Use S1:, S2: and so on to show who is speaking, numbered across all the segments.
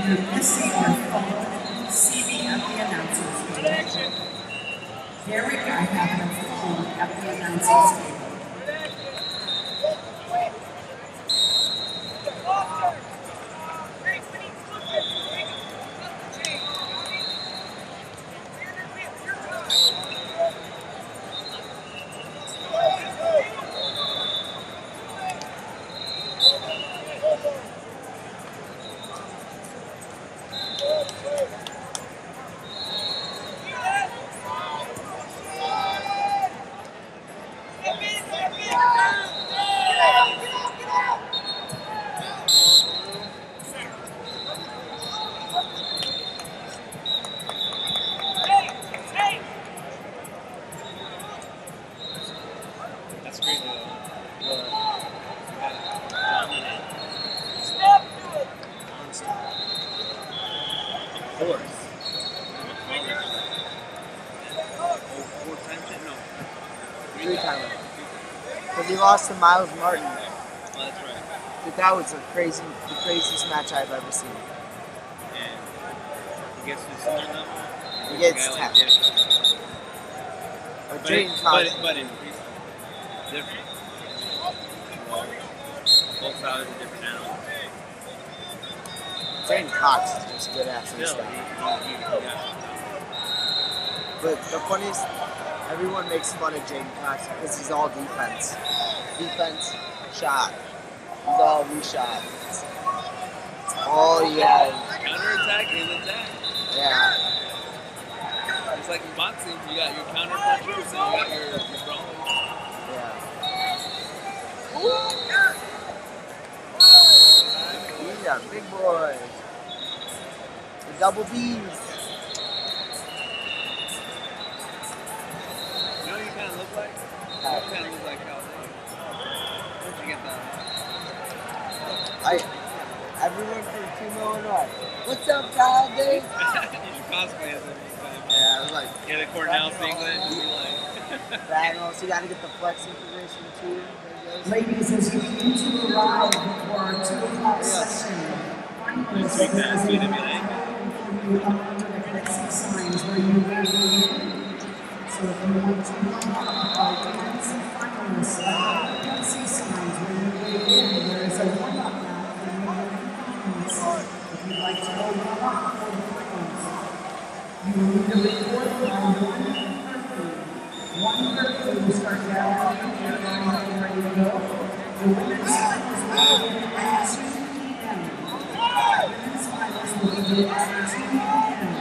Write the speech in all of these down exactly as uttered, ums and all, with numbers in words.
S1: you're missing your phone, see me at the announcers table. Derek, I have a phone at the announcers table.
S2: Because he lost to Miles Martin.
S3: Oh, that's right.
S2: Dude, that was a crazy, the craziest match I've ever seen.
S3: And he gets his son number.
S2: He gets ten. Or Drayton Cox.
S3: But, but in different. Well, both sides are different animals.
S2: Drayton Cox is just good at some
S3: Still,
S2: stuff.
S3: he, he, he got
S2: But the funniest, everyone makes fun of Drayton Cox because he's all defense. Defense, shot. He's all reshot. Oh yeah.
S3: Counter attack is attack.
S2: Yeah.
S3: It's like in boxing, you got your counter punchers and you got your, your brawlers.
S2: Yeah. These are big boys. The double B's.
S3: You know what you kind of look like? You kind of look like Cal. Where'd you get that?
S2: I, everyone from Team Illinois. What's up, Kyle Dave?
S3: You cosplay as it.
S2: Yeah, I was like,
S3: yeah, the Cornell singlet. Like,
S2: Thanos, you gotta get the flex integration too.
S1: Ladies, as you begin to arrive for our two o'clock session, finalists will be under the flexi signs where you will be. So if you want to come up, our dancing finalists, the flexi signs where you will in, there is a warm-up now for you finalists. If you'd like to go warm up for the finals, you will need to report around one thirty. one thirty will start gathering in here, getting ready to go. The women's finals will begin at two p m Women's finals will begin at two p m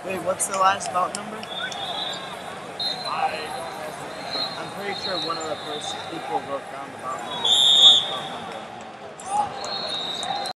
S2: Wait, what's the last bout number?
S3: I
S2: I'm pretty sure one of the first people wrote down the bout number.